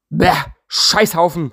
Bäh, Scheißhaufen.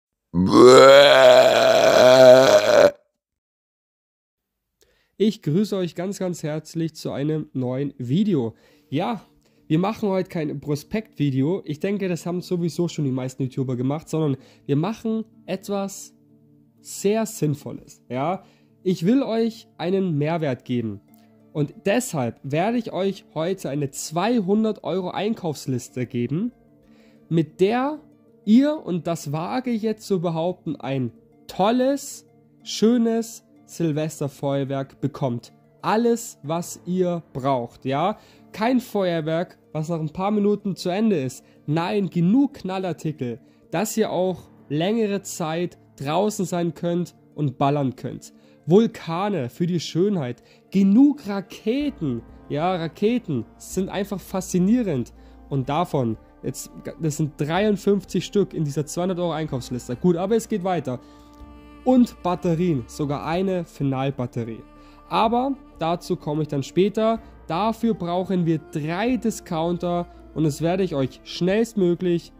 Ich grüße euch ganz, ganz herzlich zu einem neuen Video. Ja, wir machen heute kein Prospektvideo. Ich denke, das haben sowieso schon die meisten YouTuber gemacht, sondern wir machen etwas sehr Sinnvolles. Ja, ich will euch einen Mehrwert geben. Und deshalb werde ich euch heute eine 200 € Einkaufsliste geben, mit der ihr, und das wage ich jetzt zu behaupten, ein tolles, schönes Silvesterfeuerwerk bekommt. Alles, was ihr braucht, ja? Kein Feuerwerk, was nach ein paar Minuten zu Ende ist. Nein, genug Knallartikel, dass ihr auch längere Zeit draußen sein könnt und ballern könnt. Vulkane für die Schönheit, genug Raketen, ja, Raketen sind einfach faszinierend und davon, jetzt, das sind 53 Stück in dieser 200 € Einkaufsliste, gut, aber es geht weiter und Batterien, sogar eine Finalbatterie, aber dazu komme ich dann später. Dafür brauchen wir 3 Discounter und das werde ich euch schnellstmöglich,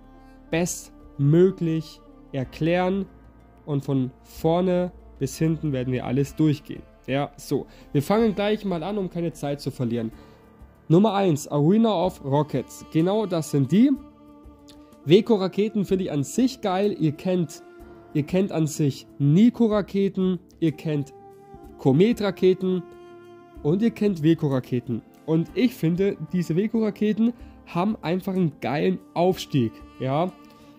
bestmöglich erklären und von vorne bis hinten werden wir alles durchgehen. Ja, so. Wir fangen gleich mal an, um keine Zeit zu verlieren. Nummer 1, Arena of Rockets. Genau das sind die. Weko-Raketen finde ich an sich geil. Ihr kennt an sich Nico-Raketen, ihr kennt Komet-Raketen und ihr kennt Weko-Raketen. Und ich finde, diese Weko-Raketen haben einfach einen geilen Aufstieg. Ja.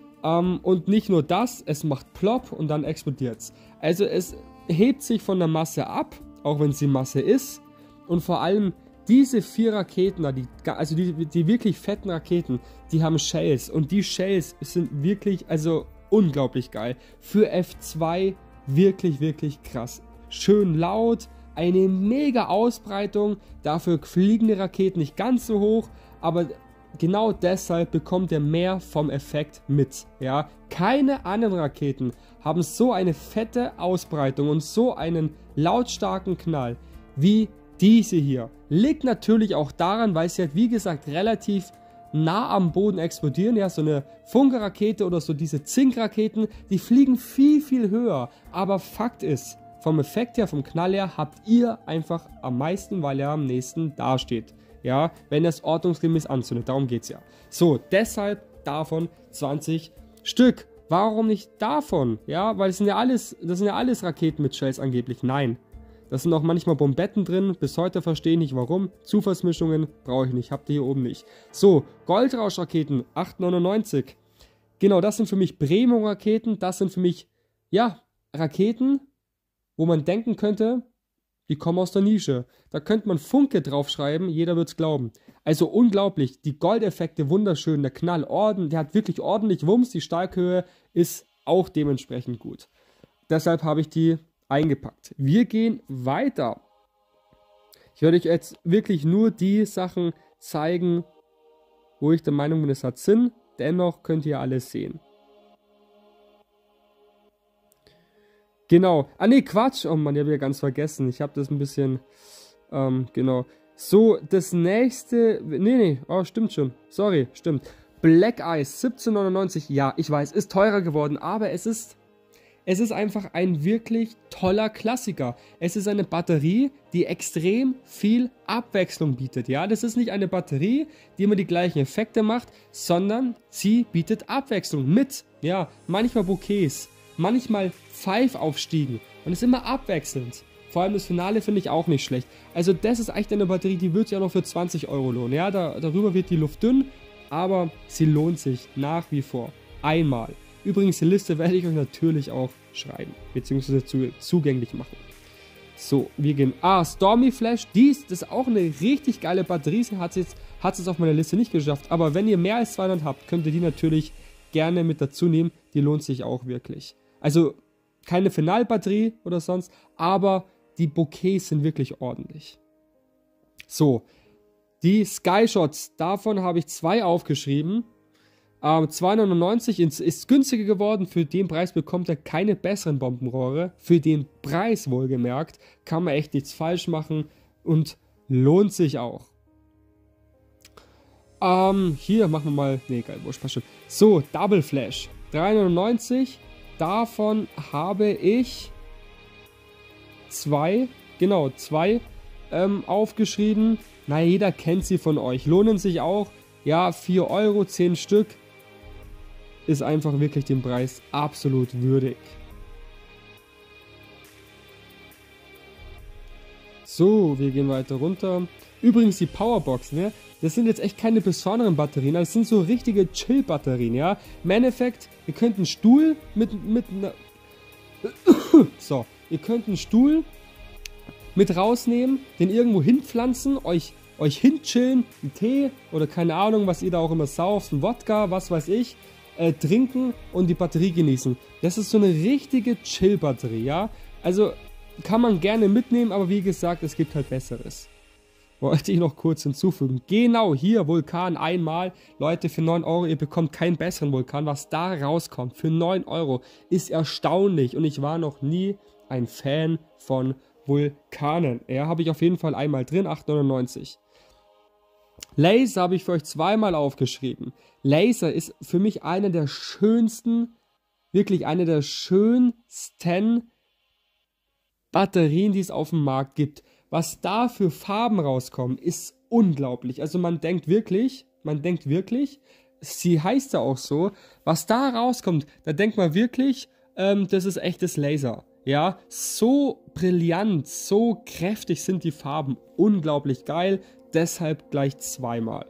Und nicht nur das, es macht Plop und dann explodiert es. Also es hebt sich von der Masse ab, auch wenn sie Masse ist. Und vor allem diese 4 Raketen, die wirklich fetten Raketen, die haben Shells. Und die Shells sind wirklich, also unglaublich geil. Für F2 wirklich, wirklich krass. Schön laut, eine mega Ausbreitung. Dafür fliegen die Raketen nicht ganz so hoch, aber genau deshalb bekommt ihr mehr vom Effekt mit. Ja? Keine anderen Raketen haben so eine fette Ausbreitung und so einen lautstarken Knall wie diese hier. Liegt natürlich auch daran, weil sie halt wie gesagt relativ nah am Boden explodieren. Ja, so eine Funke-Rakete oder so diese Zink-Raketen, die fliegen viel, viel höher. Aber Fakt ist, vom Effekt her, vom Knall her, habt ihr einfach am meisten, weil er am nächsten dasteht. Ja, wenn es ordnungsgemäß anzündet, darum geht es ja. So, deshalb davon 20 Stück. Warum nicht davon? Ja, weil das sind ja alles Raketen mit Shells angeblich. Nein, das sind auch manchmal Bombetten drin. Bis heute verstehe ich nicht warum. Zufallsmischungen brauche ich nicht, habt ihr hier oben nicht. So, Goldrausch-Raketen, 8,99. Genau, das sind für mich Premium-Raketen. Das sind für mich, ja, Raketen, wo man denken könnte, die kommen aus der Nische. Da könnte man Funke draufschreiben, jeder wird es glauben. Also unglaublich, die Goldeffekte wunderschön, der Knall, der hat wirklich ordentlich Wumms, die Starkhöhe ist auch dementsprechend gut. Deshalb habe ich die eingepackt. Wir gehen weiter. Ich werde euch jetzt wirklich nur die Sachen zeigen, wo ich der Meinung bin, es hat Sinn. Dennoch könnt ihr alles sehen. Genau. Ah ne, Quatsch. Oh Mann, ich habe ja ganz vergessen. Ich habe das ein bisschen, genau. So, das nächste, nee, oh, stimmt schon. Sorry, stimmt. Black Ice, 17,99. Ja, ich weiß, ist teurer geworden, aber es ist einfach ein wirklich toller Klassiker. Es ist eine Batterie, die extrem viel Abwechslung bietet. Ja, das ist nicht eine Batterie, die immer die gleichen Effekte macht, sondern sie bietet Abwechslung mit, ja, manchmal Bouquets, manchmal Pfeifaufstiegen und ist immer abwechselnd. Vor allem das Finale finde ich auch nicht schlecht. Also das ist echt eine Batterie, die wird sich auch noch für 20 € lohnen. Ja, darüber wird die Luft dünn, aber sie lohnt sich nach wie vor. Einmal. Übrigens, die Liste werde ich euch natürlich auch schreiben, beziehungsweise zugänglich machen. So, wir gehen. Stormy Flash, das ist auch eine richtig geile Batterie. Sie hat es jetzt auf meiner Liste nicht geschafft, aber wenn ihr mehr als 200 habt, könnt ihr die natürlich gerne mit dazu nehmen. Die lohnt sich auch wirklich. Also, keine Finalbatterie oder sonst, aber die Bouquets sind wirklich ordentlich. So, die Skyshots, davon habe ich 2 aufgeschrieben. 2,99 ist günstiger geworden. Für den Preis bekommt er keine besseren Bombenrohre. Für den Preis wohlgemerkt kann man echt nichts falsch machen und lohnt sich auch. Hier machen wir mal, nee, egal, wurscht, passt schon. So, Double Flash, 3,99, davon habe ich zwei aufgeschrieben. Na, jeder kennt sie von euch, lohnen sich auch, ja, 4 Euro, 10 Stück, ist einfach wirklich dem Preis absolut würdig. So, wir gehen weiter runter. Übrigens die Powerbox, ne? Das sind jetzt echt keine besonderen Batterien, das sind so richtige Chill-Batterien, ja? Im Endeffekt, ihr könnt einen Stuhl mit einer... So, ihr könnt einen Stuhl mit rausnehmen, den irgendwo hinpflanzen, euch hinchillen, einen Tee oder keine Ahnung, was ihr da auch immer sauft, ein Wodka, was weiß ich, trinken und die Batterie genießen. Das ist so eine richtige Chill-Batterie, ja? Also kann man gerne mitnehmen, aber wie gesagt, es gibt halt Besseres. Wollte ich noch kurz hinzufügen. Genau, hier Vulkan einmal. Leute, für 9 Euro, ihr bekommt keinen besseren Vulkan. Was da rauskommt für 9 Euro ist erstaunlich. Und ich war noch nie ein Fan von Vulkanen. Ja, habe ich auf jeden Fall einmal drin, 8,99. Laser habe ich für euch zweimal aufgeschrieben. Laser ist für mich eine der schönsten, wirklich eine der schönsten Batterien, die es auf dem Markt gibt. Was da für Farben rauskommen, ist unglaublich. Also man denkt wirklich, sie heißt ja auch so, was da rauskommt, da denkt man wirklich, das ist echtes Laser. Ja, so brillant, so kräftig sind die Farben, unglaublich geil, deshalb gleich zweimal.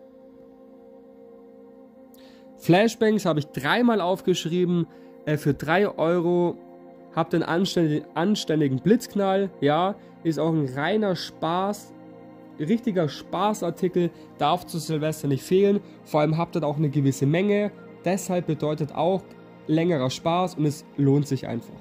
Flashbangs habe ich dreimal aufgeschrieben, für 3 Euro. Habt einen anständigen Blitzknall, ja, ist auch ein reiner Spaß, richtiger Spaßartikel, darf zu Silvester nicht fehlen, vor allem habt ihr auch eine gewisse Menge, deshalb bedeutet auch längerer Spaß und es lohnt sich einfach.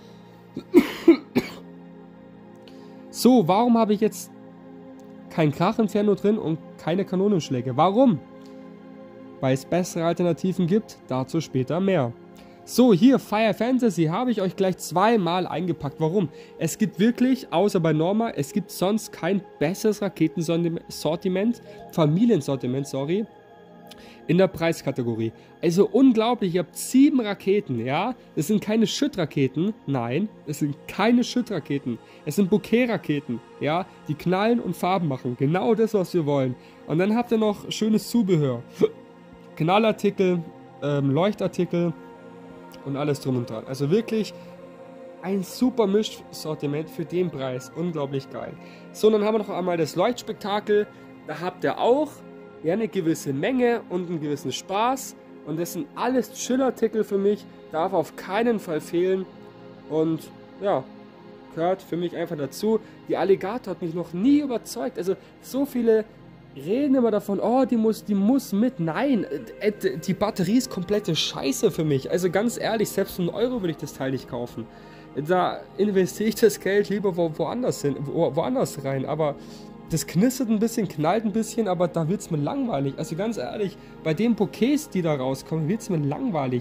So, warum habe ich jetzt kein Krach-Inferno drin und keine Kanonenschläge? Warum? Weil es bessere Alternativen gibt, dazu später mehr. So, hier, Fire Fantasy, habe ich euch gleich zweimal eingepackt. Warum? Es gibt wirklich, außer bei Norma, es gibt sonst kein besseres Raketensortiment, Familiensortiment, sorry, in der Preiskategorie. Also unglaublich, ihr habt 7 Raketen, ja? Das sind keine Schüttraketen, nein, es sind keine Schüttraketen. Es sind Bouquet-Raketen, ja? Die knallen und Farben machen, genau das, was wir wollen. Und dann habt ihr noch schönes Zubehör. Knallartikel, Leuchtartikel, und alles drum und dran. Also wirklich ein super Mischsortiment für den Preis. Unglaublich geil. So, dann haben wir noch einmal das Leuchtspektakel. Da habt ihr auch ja, eine gewisse Menge und einen gewissen Spaß. Und das sind alles Chill-Artikel für mich. Darf auf keinen Fall fehlen. Und ja, gehört für mich einfach dazu. Die Alligator hat mich noch nie überzeugt. Also so viele reden immer davon, oh, die muss mit. Nein, die Batterie ist komplette Scheiße für mich. Also ganz ehrlich, selbst für 1 Euro würde ich das Teil nicht kaufen. Da investiere ich das Geld lieber woanders rein. Aber das knistert ein bisschen, knallt ein bisschen, aber da wird es mir langweilig. Also ganz ehrlich, bei den Bouquets, die da rauskommen, wird es mir langweilig.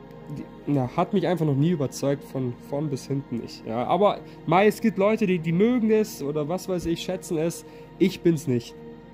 Hat mich einfach noch nie überzeugt, von vorn bis hinten nicht. Ja, aber es gibt Leute, die mögen es oder was weiß ich, schätzen es. Ich bin's nicht.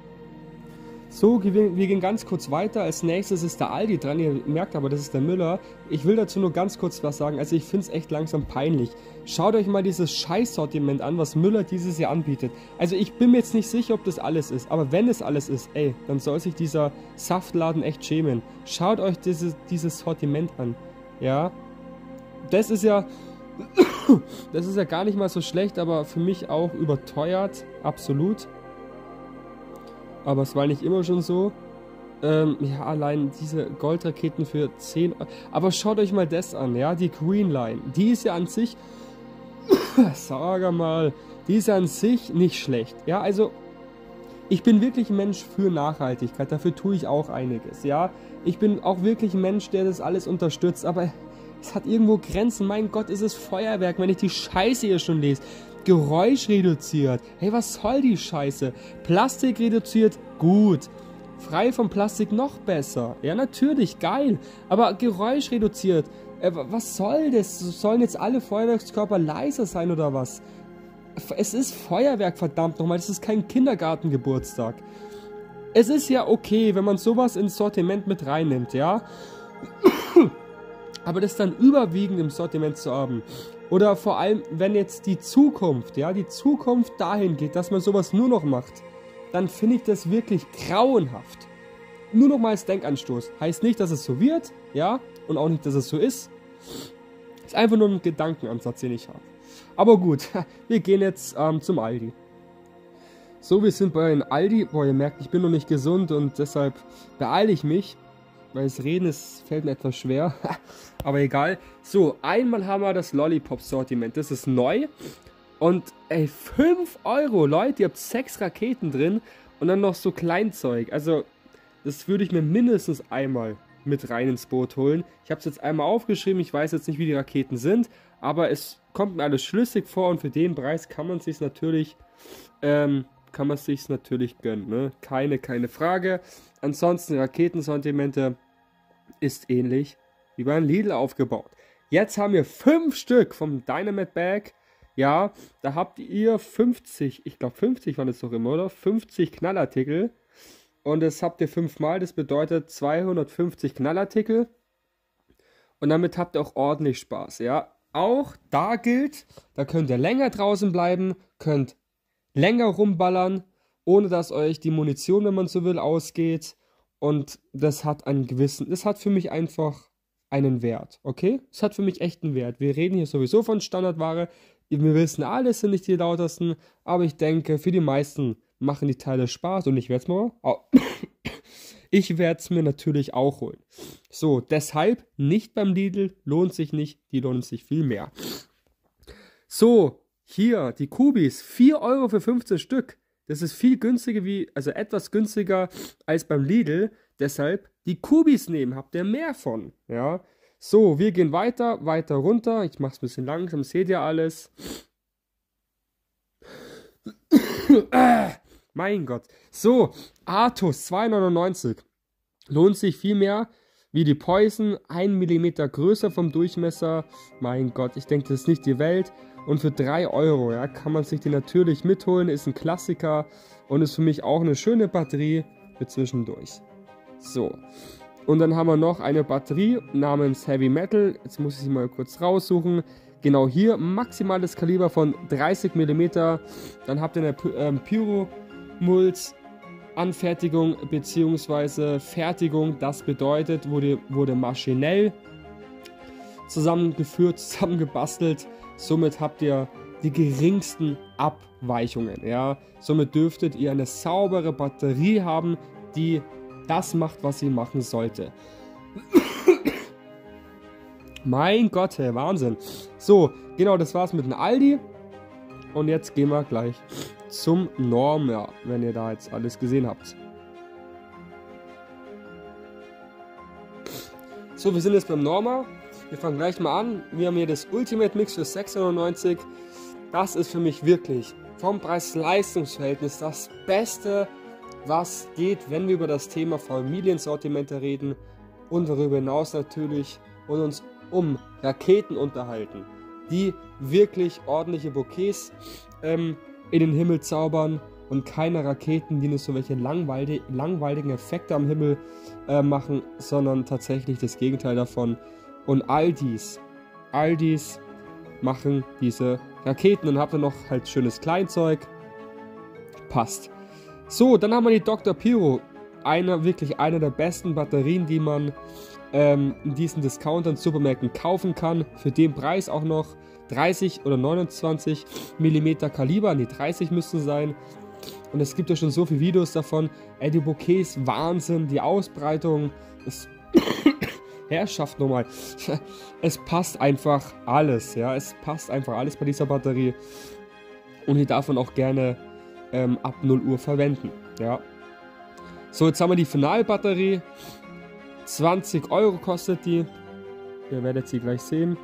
So, wir gehen ganz kurz weiter. Als nächstes ist der Aldi dran. Ihr merkt aber, das ist der Müller. Ich will dazu nur ganz kurz was sagen. Also ich finde es echt langsam peinlich. Schaut euch mal dieses Scheißsortiment an, was Müller dieses Jahr anbietet. Also ich bin mir jetzt nicht sicher, ob das alles ist. Aber wenn es alles ist, ey, dann soll sich dieser Saftladen echt schämen. Schaut euch dieses Sortiment an. Ja, das ist ja gar nicht mal so schlecht, aber für mich auch überteuert. Absolut. Aber es war nicht immer schon so. Ja, allein diese Goldraketen für 10 Euro. Aber schaut euch mal das an, ja, die Green Line. Die ist ja an sich, die ist ja an sich nicht schlecht. Ja, also, ich bin wirklich ein Mensch für Nachhaltigkeit. Dafür tue ich auch einiges, ja. Ich bin auch wirklich ein Mensch, der das alles unterstützt. Aber es hat irgendwo Grenzen. Mein Gott, ist es Feuerwerk, wenn ich die Scheiße hier schon lese. Geräusch reduziert. Hey, was soll die Scheiße? Plastik reduziert, gut. Frei von Plastik noch besser. Ja, natürlich, geil. Aber Geräusch reduziert. Was soll das? Sollen jetzt alle Feuerwerkskörper leiser sein oder was? Es ist Feuerwerk, verdammt nochmal. Das ist kein Kindergartengeburtstag. Es ist ja okay, wenn man sowas ins Sortiment mit reinnimmt, ja. Aber das dann überwiegend im Sortiment zu haben. Oder vor allem, wenn jetzt die Zukunft, ja, die Zukunft dahin geht, dass man sowas nur noch macht, dann finde ich das wirklich grauenhaft. Nur noch mal als Denkanstoß. Heißt nicht, dass es so wird, ja, und auch nicht, dass es so ist. Ist einfach nur ein Gedankenansatz, den ich habe. Aber gut, wir gehen jetzt zum Aldi. So, wir sind bei einem Aldi. Boah, ihr merkt, ich bin noch nicht gesund und deshalb beeile ich mich. Weil das Reden fällt mir etwas schwer. Aber egal. So, einmal haben wir das Lollipop-Sortiment. Das ist neu. Und ey, 5 Euro, Leute. Ihr habt 6 Raketen drin. Und dann noch so Kleinzeug. Also, das würde ich mir mindestens einmal mit rein ins Boot holen. Ich habe es jetzt einmal aufgeschrieben. Ich weiß jetzt nicht, wie die Raketen sind. Aber es kommt mir alles schlüssig vor. Und für den Preis kann man es sich natürlich gönnen. Ne? Keine Frage. Ansonsten Raketensortimente ist ähnlich wie beim Lidl aufgebaut. Jetzt haben wir 5 Stück vom Dynamite Bag. Ja, da habt ihr 50, ich glaube 50 waren es doch immer, oder? 50 Knallartikel. Und das habt ihr 5-mal, das bedeutet 250 Knallartikel. Und damit habt ihr auch ordentlich Spaß, ja. Auch da gilt, da könnt ihr länger draußen bleiben, könnt länger rumballern, ohne dass euch die Munition, wenn man so will, ausgeht. Und das hat für mich einfach einen Wert, okay? Das hat für mich echt einen Wert. Wir reden hier sowieso von Standardware. Wir wissen, alles sind nicht die lautesten, aber ich denke, für die meisten machen die Teile Spaß und ich werde es mir natürlich auch holen. So, deshalb nicht beim Lidl, lohnt sich nicht, die lohnen sich viel mehr. So, hier, die Kubis, 4 Euro für 15 Stück. Das ist viel günstiger etwas günstiger als beim Lidl. Deshalb die Kubis nehmen, habt ihr mehr von. Ja. So, wir gehen weiter runter. Ich mache es ein bisschen langsam, seht ihr alles. Mein Gott. So, Artus 2,99. Lohnt sich viel mehr wie die Poison. 1 mm größer vom Durchmesser. Mein Gott, ich denke, das ist nicht die Welt. Und für 3 Euro, ja, kann man sich die natürlich mitholen. Ist ein Klassiker und ist für mich auch eine schöne Batterie für zwischendurch. So. Und dann haben wir noch eine Batterie namens Heavy Metal. Jetzt muss ich sie mal kurz raussuchen. Genau hier, maximales Kaliber von 30 mm. Dann habt ihr eine Pyromulz Anfertigung bzw. Fertigung. Das bedeutet, wurde maschinell zusammengebastelt. Somit habt ihr die geringsten Abweichungen. Ja? Somit dürftet ihr eine saubere Batterie haben, die das macht, was sie machen sollte. Mein Gott, hey, Wahnsinn. So, genau, das war's mit dem Aldi. Und jetzt gehen wir gleich zum Norma, wenn ihr da jetzt alles gesehen habt. So, wir sind jetzt beim Norma. Wir fangen gleich mal an. Wir haben hier das Ultimate Mix für 6,99 €. Das ist für mich wirklich vom Preis-Leistungs-Verhältnis das Beste, was geht, wenn wir über das Thema Familiensortimente reden und darüber hinaus natürlich und uns um Raketen unterhalten, die wirklich ordentliche Bouquets in den Himmel zaubern und keine Raketen, die nur so welche langweiligen Effekte am Himmel machen, sondern tatsächlich das Gegenteil davon. Und Aldis machen diese Raketen. Dann habt ihr noch halt schönes Kleinzeug. Passt. So, dann haben wir die Dr. Pyro. Wirklich eine der besten Batterien, die man in diesen Discountern, Supermärkten kaufen kann. Für den Preis auch noch 30 oder 29 mm Kaliber. Ne, 30 müssten sein. Und es gibt ja schon so viele Videos davon. Die Bouquets, Wahnsinn. Die Ausbreitung ist... Herrschaft nochmal. Es passt einfach alles, ja. Es passt einfach alles bei dieser Batterie. Und die darf man auch gerne ab 0 Uhr verwenden, ja. So, jetzt haben wir die Finalbatterie. 20 € kostet die. Ihr werdet sie gleich sehen.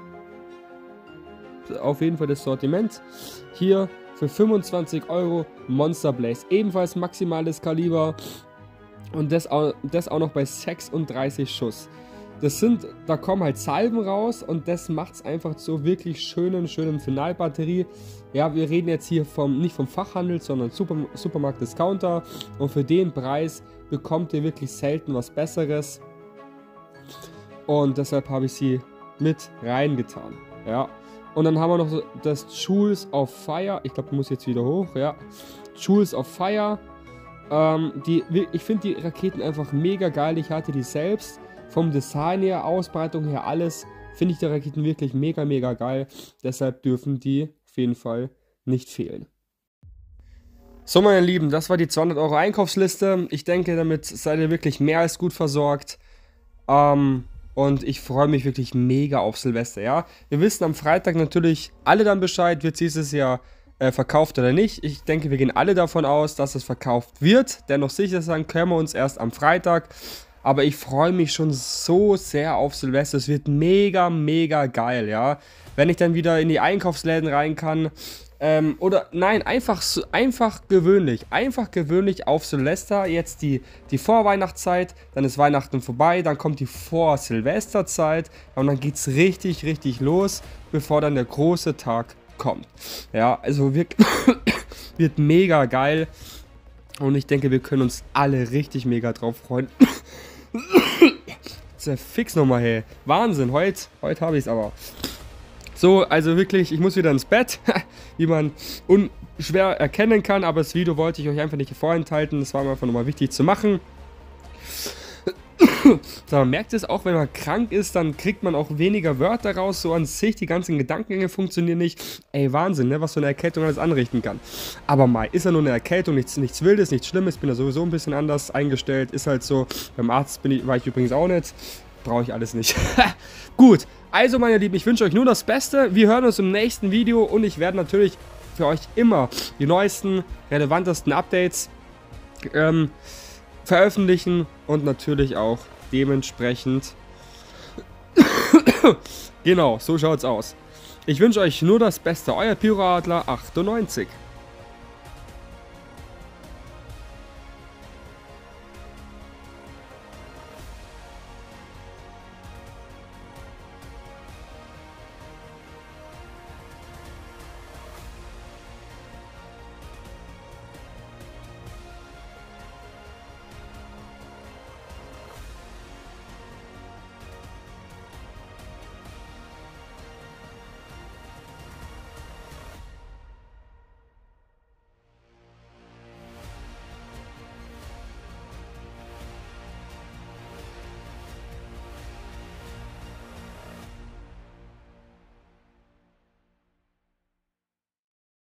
Auf jeden Fall das Sortiment. Hier für 25 € Monster Blaze. Ebenfalls maximales Kaliber. Und das auch noch bei 36 Schuss. da kommen halt Salben raus und das macht es einfach so wirklich schönen Finalbatterie. Ja, wir reden jetzt hier nicht vom Fachhandel, sondern Supermarkt-Discounter und für den Preis bekommt ihr wirklich selten was Besseres und deshalb habe ich sie mit reingetan, ja. Und dann haben wir noch so das Jewels of Fire, ich glaube, ich muss jetzt wieder hoch, ja. Jewels of Fire, ich finde die Raketen einfach mega geil, ich hatte die selbst. Vom Design her, Ausbreitung her, alles finde ich die Raketen wirklich mega geil. Deshalb dürfen die auf jeden Fall nicht fehlen. So meine Lieben, das war die 200 € Einkaufsliste. Ich denke, damit seid ihr wirklich mehr als gut versorgt. Und ich freue mich wirklich mega auf Silvester, ja. Wir wissen am Freitag natürlich alle dann Bescheid, wird es dieses Jahr verkauft oder nicht. Ich denke, wir gehen alle davon aus, dass es verkauft wird. Dennoch sicher sein können wir uns erst am Freitag. Aber ich freue mich schon so sehr auf Silvester. Es wird mega geil, ja. Wenn ich dann wieder in die Einkaufsläden rein kann. Einfach gewöhnlich. Einfach gewöhnlich auf Silvester. Jetzt die Vorweihnachtszeit. Dann ist Weihnachten vorbei. Dann kommt die Vor-Silvesterzeit. Und dann geht es richtig los, bevor dann der große Tag kommt. Ja, also wird mega geil. Und ich denke, wir können uns alle richtig mega drauf freuen. Fix nochmal, hey. Wahnsinn, heute habe ich es aber. So, also wirklich, ich muss wieder ins Bett, wie man unschwer erkennen kann, aber das Video wollte ich euch einfach nicht vorenthalten, das war mir einfach nochmal wichtig zu machen. So, man merkt es auch, wenn man krank ist, dann kriegt man auch weniger Wörter raus, so an sich, die ganzen Gedankengänge funktionieren nicht. Ey, Wahnsinn, ne, was so eine Erkältung alles anrichten kann. Aber mal, ist ja nur eine Erkältung, nichts Wildes, nichts Schlimmes, bin ja sowieso ein bisschen anders eingestellt, ist halt so. Beim Arzt war ich übrigens auch nicht, brauche ich alles nicht. Gut, also meine Lieben, ich wünsche euch nur das Beste, wir hören uns im nächsten Video und ich werde natürlich für euch immer die neuesten, relevantesten Updates veröffentlichen und natürlich auch dementsprechend. Genau, so schaut's aus. Ich wünsche euch nur das Beste. Euer Pyroadler 98.